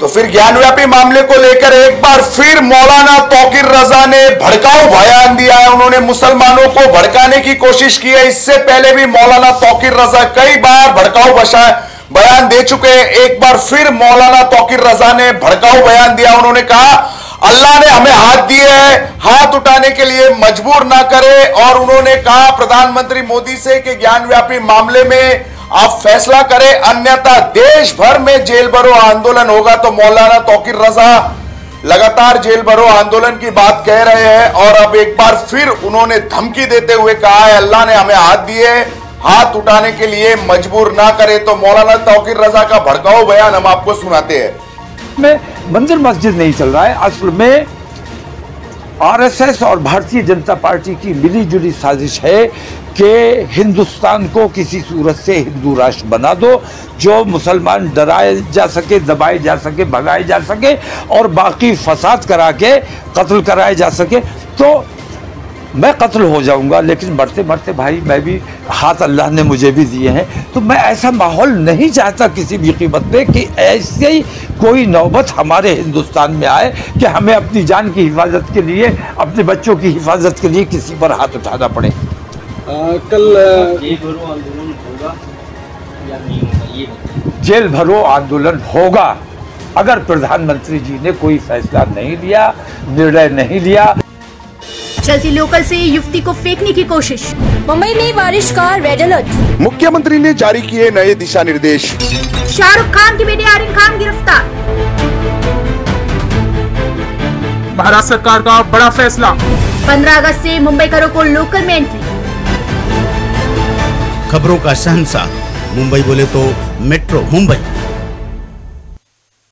तो फिर ज्ञानव्यापी मामले को लेकर एक बार फिर मौलाना तौकीर रजा ने भड़काऊ बयान दिया है। उन्होंने मुसलमानों को भड़काने की कोशिश की है। इससे पहले भी मौलाना तौकीर रजा कई बार भड़काऊ बयान दे चुके हैं। एक बार फिर मौलाना तौकीर रजा ने भड़काऊ बयान दिया। उन्होंने कहा अल्लाह ने हमें हाथ दिए हैं, हाथ उठाने के लिए मजबूर ना करे। और उन्होंने कहा प्रधानमंत्री मोदी से कि ज्ञानव्यापी मामले में आप फैसला करें, अन्यथा देश भर में जेल भरो आंदोलन होगा। तो मौलाना तौकीर रजा लगातार जेल भरो आंदोलन की बात कह रहे हैं और अब एक बार फिर उन्होंने धमकी देते हुए कहा है अल्लाह ने हमें हाथ दिए, हाथ उठाने के लिए मजबूर ना करे। तो मौलाना तौकीर रजा का भड़काऊ बयान हम आपको सुनाते हैं। में मंदिर मस्जिद नहीं चल रहा है, असल में आरएसएस और भारतीय जनता पार्टी की मिलीजुली साजिश है कि हिंदुस्तान को किसी सूरत से हिंदू राष्ट्र बना दो, जो मुसलमान डराए जा सके, दबाए जा सके, भगाए जा सके और बाकी फसाद करा के कत्ल कराए जा सके। तो मैं कत्ल हो जाऊंगा, लेकिन मरते मरते भाई मैं भी, हाथ अल्लाह ने मुझे भी दिए हैं। तो मैं ऐसा माहौल नहीं चाहता किसी भी कीमत पे कि ऐसे ही कोई नौबत हमारे हिंदुस्तान में आए कि हमें अपनी जान की हिफाजत के लिए, अपने बच्चों की हिफाजत के लिए किसी पर हाथ उठाना पड़े। कल जेल भरो आंदोलन होगा या नहीं होगा, ये बताइए। जेल भरो आंदोलन होगा अगर प्रधानमंत्री जी ने कोई फैसला नहीं लिया, निर्णय नहीं लिया। चलती लोकल से युवती को फेंकने की कोशिश, मुंबई में बारिश का रेड अलर्ट। मुख्यमंत्री ने जारी किए नए दिशा निर्देश। शाहरुख खान की बेटी आर्यन खान गिरफ्तार। महाराष्ट्र सरकार का बड़ा फैसला, 15 अगस्त से मुंबईकरों को लोकल में एंट्री। खबरों का शहंशाह मुंबई बोले तो मेट्रो मुंबई।